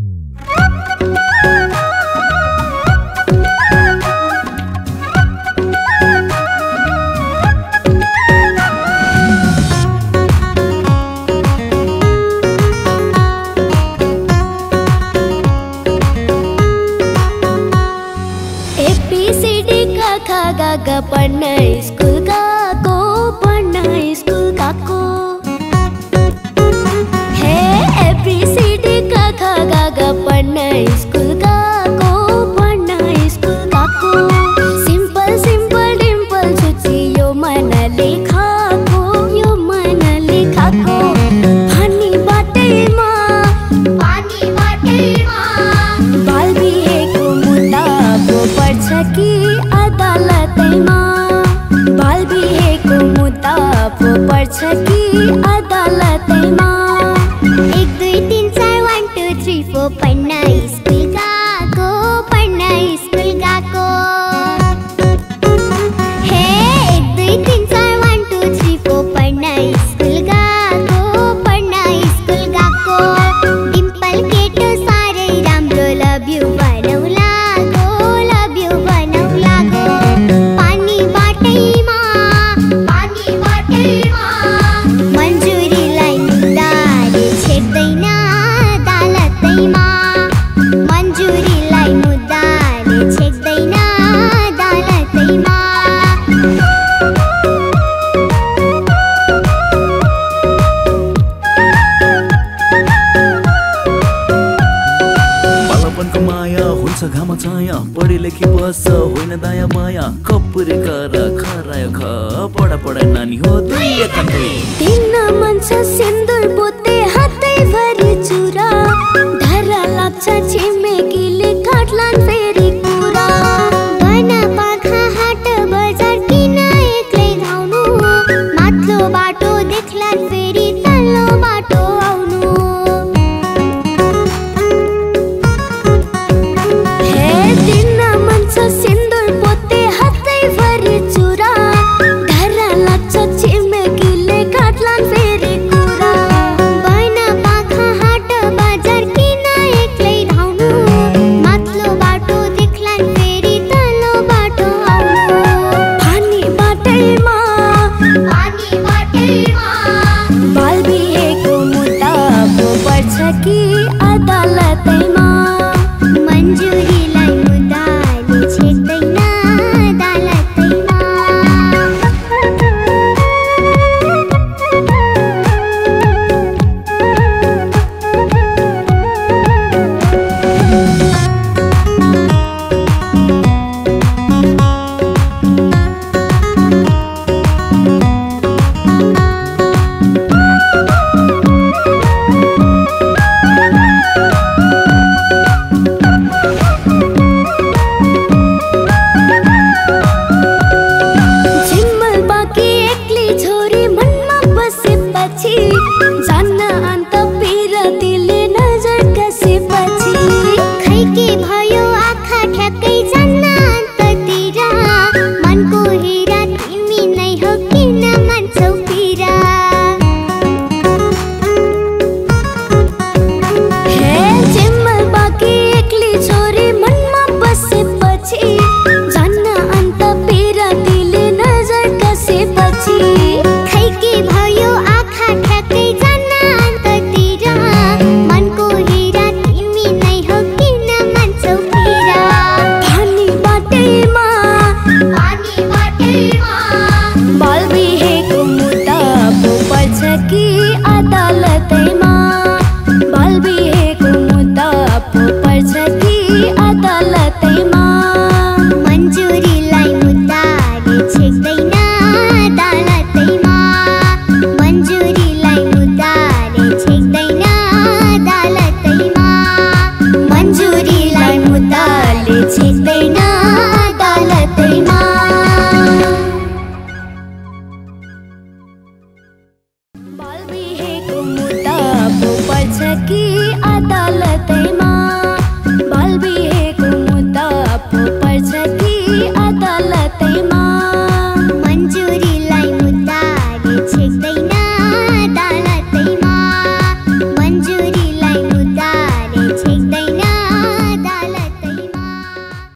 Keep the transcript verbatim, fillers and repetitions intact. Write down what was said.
गा पढ़ना स्कूल गएको पढ़ना स्कूल गएको हे एबीसीडी का खा गा गा पढ़ना स्कूल गएको पढ़ना स्कूल गएको सिंपल सिंपल डिम्पल छुची यो मन लेखाको यो मन लेखाको पानी बाटैमा पानी बाटैमा बाल बिहेको मुद्दा पो पर्छ कि अदालतैमा बाल बिहेको मुद्दा पो पर्छ कि अदालतैमा एक दुई तीन चार वान टू थ्री फोर पढ्न स्कुल गएको पढ्न स्कुल गएको हे एक दुई तीन चार वान टू थ्री फोर पढ्न स्कुल गएको पढ्न स्कुल गएको डिम्पल केटो साह्रै राम्रो लभ यु भनौ लागो लभ यु भनौ लागो पानी बाटैमा पानी बाटैमा मन्जुरीलाई मुद्दाले छेक्दैन अदालतैमा मन्जुरीलाई मुद्दाले छेक्दैन अदालतैमा बालपनको माया हुन्छ घाम छाया पढे लेखी बस होइन दाया बाया कपुरे कर खरायो ख पढा पढा नानी हो दुई एक दुई दिन मन छ सिन्दुर बोते हातै भरि चुरा धरा लाग्छ छिमेकीले काट्लान् फेरि कुरा बन पाखा हाट बजार किन एक्लै धाउनु माथिल्लो बाटो देख्लान् फेरि तल्लो बाटो आउनु हे दिन मन छ सिन्दुर बोते हातै भरि चुरा धरा लाग्छ छिमेकीले काट्लान् फेरि कुरा बन पाखा हाट बजार किन एक्लै धाउनु माथिल्लो बाटो देख्लान् फेरि तल्लो बाटो आउनु पानी बाटैमा पानी बाटैमा बाल बिहेको मुद्दा पो पर्छ कि अदालतैमा मन्जुरीलाई मुद्दाले छेक्दैन अदालतैमा झिम्मल बाँकी एक्लै छोरी मनमा बसेपछि जान्न अन्त पिरतीले नजर कसेपछि खै के भयो आँखा ठ्याक्कै जान्न अन्ततिर मनको हिरा तिमी नै हो किन मान्छौ पिरा हे झिम्मल बाँकी एक्लै छोरी मनमा बसेपछि जान्न अन्त पिरतीले नजर कसेपछि खै के भयो आँखा ठ्याक्कै जान्न अन्ततिर मनको हिरा तिमी नै हो किन मान्छौ पिरा पानी बाटैमा पानी बाटैमा बाल बिहेको मुद्दा पो पर्छ कि अदालतैमा बाल बिहेको मुद्दा पो पर्छ कि अदालतैमा मन्जुरीलाई मुद्दाले छेक्दैन अदालतैमा मन्जुरीलाई मुद्दाले छेक्दैन अदालतैमा मन्जुरीलाई मुद्दाले छेक्दैन अदालतैमा बाल बिहेको मुद्दा पो पर्छ कि अदालतैमा